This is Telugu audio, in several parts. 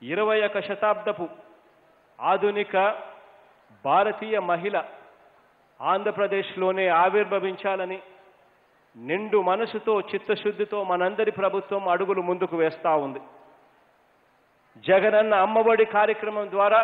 21వ శతాబ్దపు ఆధునిక భారతీయ మహిళ ఆంధ్రప్రదేశ్లోనే ఆవిర్భవించాలని నిండు మనసుతో చిత్తశుద్ధితో మనందరి ప్రభుత్వం అడుగులు ముందుకు వేస్తూ ఉంది. జగనన్న అమ్మఒడి కార్యక్రమం ద్వారా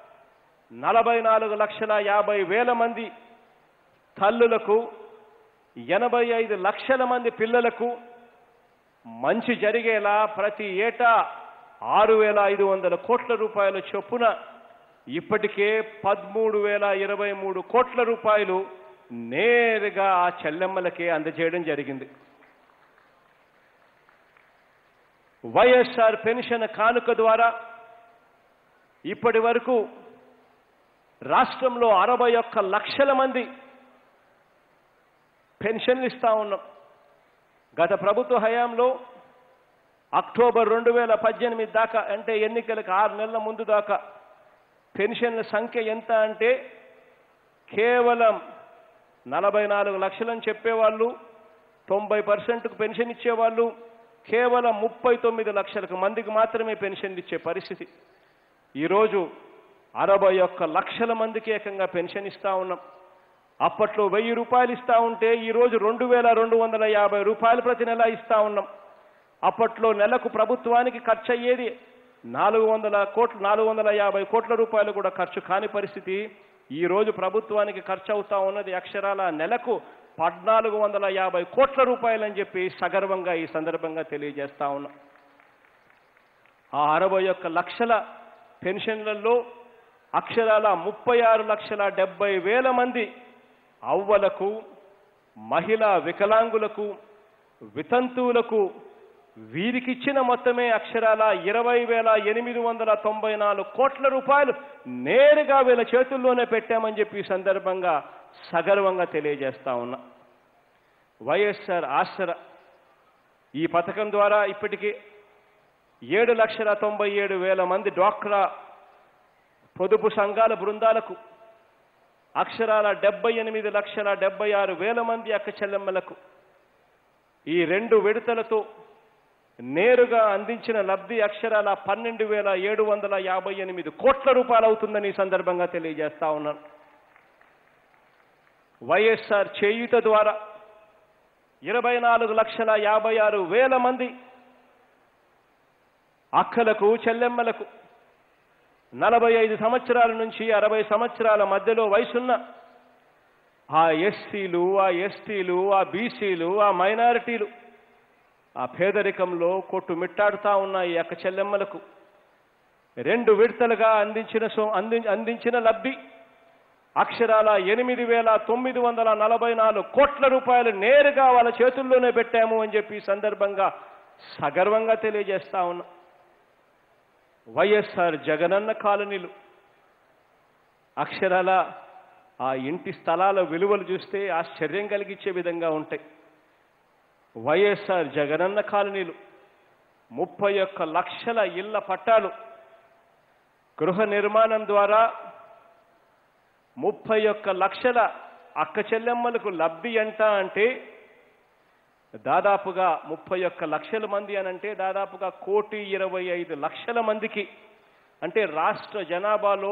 44,50,000 మంది తల్లులకు 85 లక్షల మంది పిల్లలకు మంచి జరిగేలా ప్రతి ఏటా 6,500 కోట్ల రూపాయల చొప్పున ఇప్పటికే 13,023 కోట్ల రూపాయలు నేరుగా ఆ చెల్లెమ్మలకే అందజేయడం జరిగింది. వైఎస్ఆర్ పెన్షన్ కానుక ద్వారా ఇప్పటి వరకు రాష్ట్రంలో 61 లక్షల మంది పెన్షన్లు ఇస్తా ఉన్నాం. గత ప్రభుత్వ హయాంలో అక్టోబర్ 2018 దాకా అంటే ఎన్నికలకు 6 నెలల ముందు దాకా పెన్షన్ల సంఖ్య ఎంత అంటే కేవలం 44 లక్షలని చెప్పేవాళ్ళు, 90%కు పెన్షన్ ఇచ్చేవాళ్ళు, కేవలం 39 లక్షలకు మందికి మాత్రమే పెన్షన్లు ఇచ్చే పరిస్థితి. ఈరోజు 61 లక్షల మందికి ఏకంగా పెన్షన్ ఇస్తా ఉన్నాం. అప్పట్లో 1000 రూపాయలు ఇస్తా ఉంటే ఈరోజు 2,250 రూపాయలు ప్రతి నెల ఇస్తా ఉన్నాం. అప్పట్లో నెలకు ప్రభుత్వానికి ఖర్చు అయ్యేది 450 కోట్ల రూపాయలు కూడా ఖర్చు కాని పరిస్థితి. ఈరోజు ప్రభుత్వానికి ఖర్చు అవుతా ఉన్నది అక్షరాల నెలకు 1,450 కోట్ల రూపాయలని చెప్పి సగర్వంగా ఈ సందర్భంగా తెలియజేస్తా ఉన్నాం. ఆ 61 లక్షల పెన్షన్లలో అక్షరాల 36,70,000 మంది అవ్వలకు, మహిళా వికలాంగులకు, వితంతువులకు వీరికిచ్చిన మొత్తమే అక్షరాల 20,894 కోట్ల రూపాయలు నేరుగా వీళ్ళ చేతుల్లోనే పెట్టామని చెప్పి ఈ సందర్భంగా సగర్వంగా తెలియజేస్తా ఉన్నా. వైఎస్ఆర్ ఆసరా ఈ పథకం ద్వారా ఇప్పటికీ 7,97,000 మంది డ్వాక్రా పొదుపు సంఘాల బృందాలకు, అక్షరాల 78,76,000 మంది అక్క చెల్లెమ్మలకు ఈ 2 విడతలతో నేరుగా అందించిన లబ్ధి అక్షరాల 12,758 కోట్ల రూపాయలు అవుతుందని ఈ సందర్భంగా తెలియజేస్తా ఉన్నాను. వైఎస్ఆర్ చేయూత ద్వారా 24,56,000 మంది అక్కలకు, చెల్లెమ్మలకు 45 సంవత్సరాల నుంచి 60 సంవత్సరాల మధ్యలో వయసున్న ఆ ఎస్సీలు, ఆ ఎస్టీలు, ఆ బీసీలు, ఆ మైనారిటీలు ఆ పేదరికంలో కొట్టుమిట్టాడుతా ఉన్న ఈ అక్క చెల్లెమ్మలకు 2 విడతలుగా అందించిన లబ్ధి అక్షరాల 8,944 కోట్ల రూపాయలు నేరుగా వాళ్ళ చేతుల్లోనే పెట్టాము అని చెప్పి ఈ సందర్భంగా సగర్వంగా తెలియజేస్తా ఉన్నా. వైఎస్ఆర్ జగనన్న కాలనీలు అక్షరాల ఆ ఇంటి స్థలాల విలువలు చూస్తే ఆశ్చర్యం కలిగించే విధంగా ఉంటాయి. వైఎస్ఆర్ జగనన్న కాలనీలు 31 లక్షల ఇళ్ల పట్టాలు గృహ నిర్మాణం ద్వారా 31 లక్షల అక్క చెల్లెమ్మలకు లబ్ధి ఎంత అంటే దాదాపుగా 31 లక్షల మంది అనంటే దాదాపుగా 1,25,00,000 మందికి, అంటే రాష్ట్ర జనాభాలో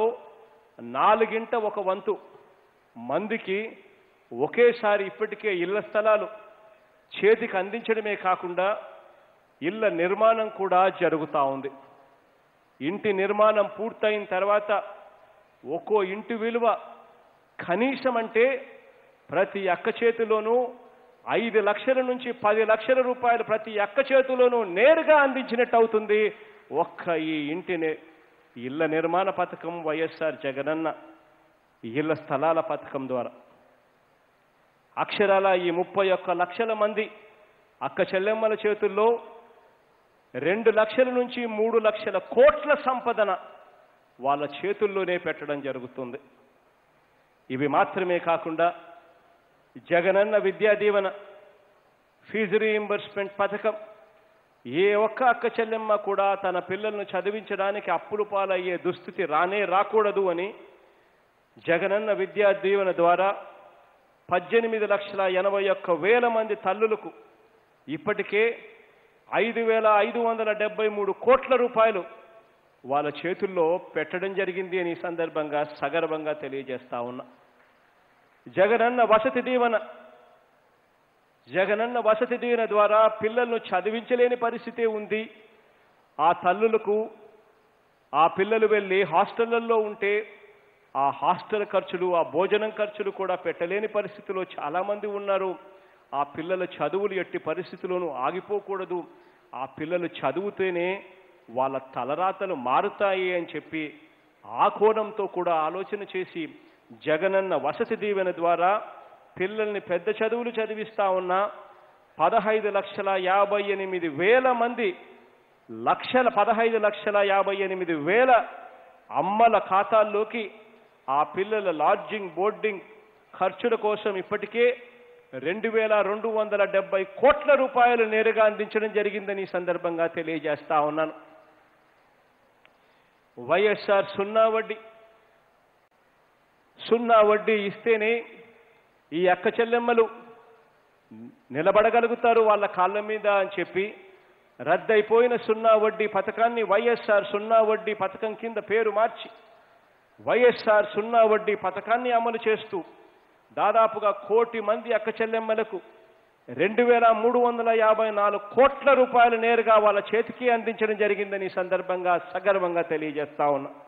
1/4 మందికి ఒకేసారి ఇప్పటికే ఇళ్ల స్థలాలు చేతికి అందించడమే కాకుండా ఇళ్ల నిర్మాణం కూడా జరుగుతూ ఉంది. ఇంటి నిర్మాణం పూర్తయిన తర్వాత ఒక్కో ఇంటి విలువ కనీసం అంటే ప్రతి అక్క చేతిలోనూ 5 లక్షల నుంచి 10 లక్షల రూపాయలు ప్రతి అక్క చేతిలోనూ నేరుగా అందించినట్టు అవుతుంది ఒక్క ఈ ఇళ్ల నిర్మాణ పథకం వైఎస్ఆర్ జగనన్న ఇళ్ల స్థలాల పథకం ద్వారా. అక్షరాల ఈ 31 లక్షల మంది అక్క చెల్లెమ్మల చేతుల్లో 2 లక్షల నుంచి 3 లక్షల కోట్ల సంపదన వాళ్ళ చేతుల్లోనే పెట్టడం జరుగుతుంది. ఇవి మాత్రమే కాకుండా జగనన్న విద్యా దీవెన, ఫీజు రీయింబర్స్మెంట్ పథకం ఏ ఒక్క అక్క చెల్లెమ్మ కూడా తన పిల్లలను చదివించడానికి అప్పులు పాలయ్యే దుస్థితి రాకూడదు అని జగనన్న విద్యా దీవెన ద్వారా 18,81,000 మంది తల్లులకు ఇప్పటికే 5,573 కోట్ల రూపాయలు వాళ్ళ చేతుల్లో పెట్టడం జరిగింది అని ఈ సందర్భంగా సగర్వంగా తెలియజేస్తా ఉన్నా. జగనన్న వసతి దీవెన ద్వారా పిల్లలను చదివించలేని పరిస్థితే ఉంది. ఆ తల్లులకు ఆ పిల్లలు వెళ్ళి హాస్టళ్లలో ఉంటే ఆ హాస్టల్ ఖర్చులు, ఆ భోజనం ఖర్చులు కూడా పెట్టలేని పరిస్థితిలో చాలామంది ఉన్నారు. ఆ పిల్లల చదువులు ఎట్టి పరిస్థితుల్లోనూ ఆగిపోకూడదు. ఆ పిల్లలు చదివితేనే వాళ్ళ తలరాతలు మారుతాయి అని చెప్పి ఆ కోణంతో కూడా ఆలోచన చేసి జగనన్న వసతి దీవెన ద్వారా పిల్లల్ని పెద్ద చదువులు చదివిస్తా ఉన్న 15,58,000 మంది 15,58,000 అమ్మల ఖాతాల్లోకి ఆ పిల్లల లాడ్జింగ్, బోర్డింగ్ ఖర్చుల కోసం ఇప్పటికే 2,270 కోట్ల రూపాయలు నేరుగా అందించడం జరిగిందని ఈ సందర్భంగా తెలియజేస్తా ఉన్నాను. వైఎస్ఆర్ సున్నా వడ్డీ ఇస్తేనే ఈ అక్క చెల్లెమ్మలు నిలబడగలుగుతారు వాళ్ళ కాళ్ళ మీద అని చెప్పి రద్దయిపోయిన సున్నా వడ్డీ పథకాన్ని వైఎస్ఆర్ సున్నా వడ్డీ పథకం కింద పేరు మార్చి వైఎస్ఆర్ సున్నా వడ్డీ పథకాన్ని అమలు చేస్తూ దాదాపుగా 1 కోటి మంది అక్క చెల్లెమ్మలకు 2,354 కోట్ల రూపాయలు నేరుగా వాళ్ళ చేతికి అందించడం జరిగిందని ఈ సందర్భంగా సగర్వంగా తెలియజేస్తా ఉన్నా.